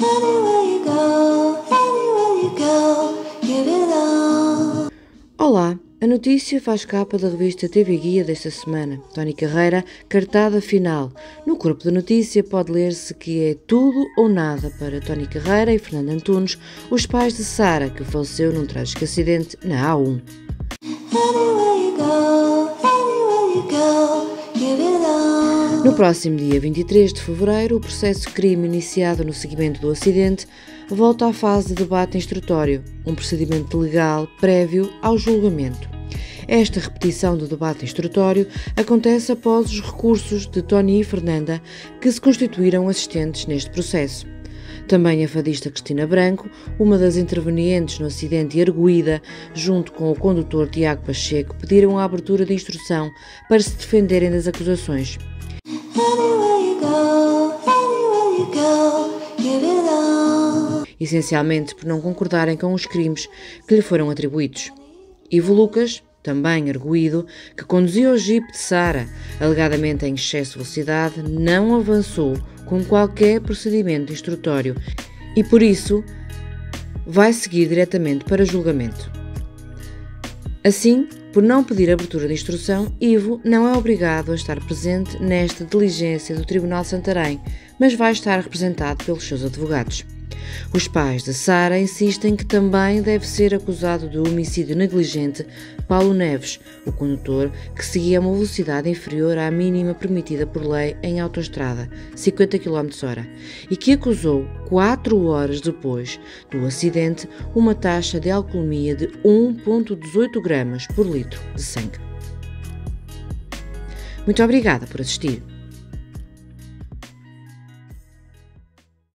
Olá, a notícia faz capa da revista TV Guia desta semana. Tony Carreira, cartada final. No corpo da notícia pode ler-se que é tudo ou nada para Tony Carreira e Fernando Antunes, os pais de Sara, que faleceu num trágico acidente na A1. No próximo dia 23 de fevereiro, o processo crime iniciado no seguimento do acidente volta à fase de debate instrutório, um procedimento legal prévio ao julgamento. Esta repetição do debate instrutório acontece após os recursos de Tony e Fernanda, que se constituíram assistentes neste processo. Também a fadista Cristina Branco, uma das intervenientes no acidente e arguída, junto com o condutor Tiago Pacheco, pediram a abertura de instrução para se defenderem das acusações. Essencialmente por não concordarem com os crimes que lhe foram atribuídos. Ivo Lucas, também arguído, que conduzia o jipe de Sara, alegadamente em excesso de velocidade, não avançou com qualquer procedimento instrutório e, por isso, vai seguir diretamente para julgamento. Assim, por não pedir abertura de instrução, Ivo não é obrigado a estar presente nesta diligência do Tribunal de Santarém, mas vai estar representado pelos seus advogados. Os pais de Sara insistem que também deve ser acusado de homicídio negligente Paulo Neves, o condutor que seguia a uma velocidade inferior à mínima permitida por lei em autoestrada, 50 km/h, e que acusou, 4 horas depois do acidente, uma taxa de alcoolemia de 1,18 gramas por litro de sangue. Muito obrigada por assistir.